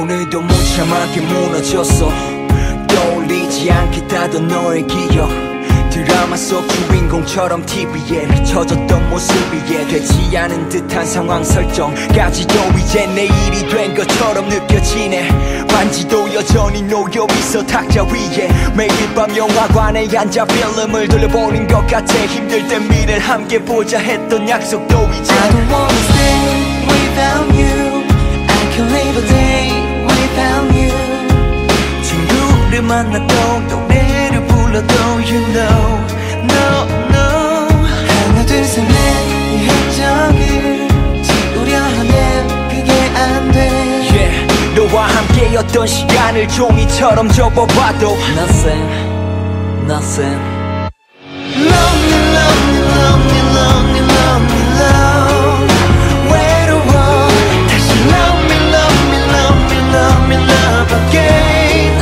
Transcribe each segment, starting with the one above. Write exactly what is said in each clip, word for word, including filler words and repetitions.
오늘도 무참하게 무너졌어. 떠올리지 않겠다던 너의 기억, 드라마 속 주인공처럼 티비에 비춰졌던 모습이 이해되지 않은 듯한 상황 설정까지도 이제 내일이 된 것처럼 느껴지네. 반지도 여전히 놓여있어 탁자 위에. 매일 밤 영화관에 앉아 필름을 돌려보는 것 같아. 힘들 땐 미래를 함께 보자 했던 약속도 이제 I don't wanna stay without you. I can't live a day without you. 친구를 만나도 노래를 불러도 you know no no. 하나 둘 셋 넷 이 흔적을 지우려 하면 그게 안 돼. yeah. 너와 함께였던 시간을 종이처럼 접어봐도 Nothing, nothing. Lonely lonely lonely lonely lonely lonely. 외로워 다시 lonely lonely lonely lonely love again.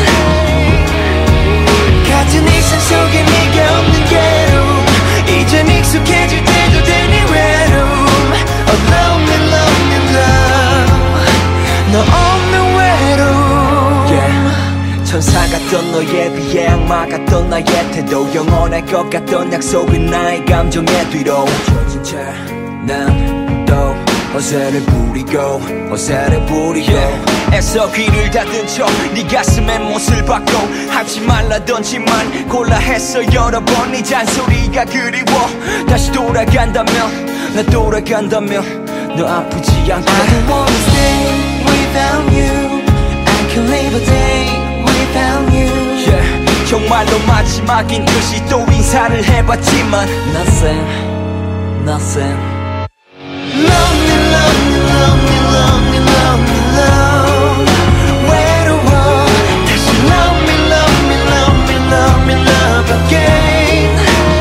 같은 일상 속에 네가 없는 괴로움, 이젠 익숙해질 때도 되니 외로움. Oh lonely lonely love, 너 없는 외로움. yeah. 천사 같던 너에 비해 악마 같던 나의 태도, 영원할 것 같던 약속은 나의 감정의 뒤로 젖은 채 난 또 허세를 부리고 허세를 부리고 yeah. 애써 귀를 닫은 척 네 가슴에 못을 박고 하지 말라던지만 골라 했어 여러 번. 네 잔소리가 그리워. 다시 돌아간다면 나 돌아간다면 너 아프지 않게. I don't wanna stay without you. I can't live a day without you. yeah. 정말로 마지막인 듯이 또 인사를 해봤지만 Nothing, nothing. Lonely lonely lonely lonely lonely love. 외로워 다시 lonely lonely lonely lonely love again.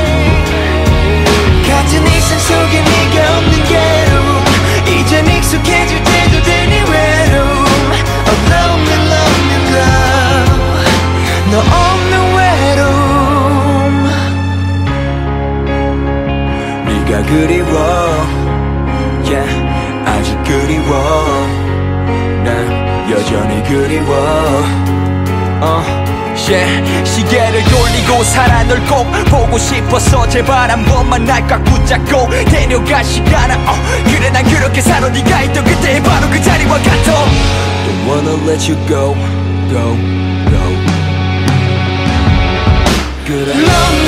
같은 일상 속에 네가 없는 괴로움, 이젠 익숙해질 때도 되니 외로움. Oh lonely lonely love, 너 없는 외로움. 네가 그리워 yeah. 아직 그리워. 난 여전히 그리워. uh, yeah. 시계를 돌리고 살아 널 꼭 보고 싶어서 제발 한 번만 날 꽉 붙잡고 데려가 시간아. uh, 그래 난 그렇게 살아. 네가 있던 그때 바로 그 자리와 같아. Don't wanna let you go, go, go. 그래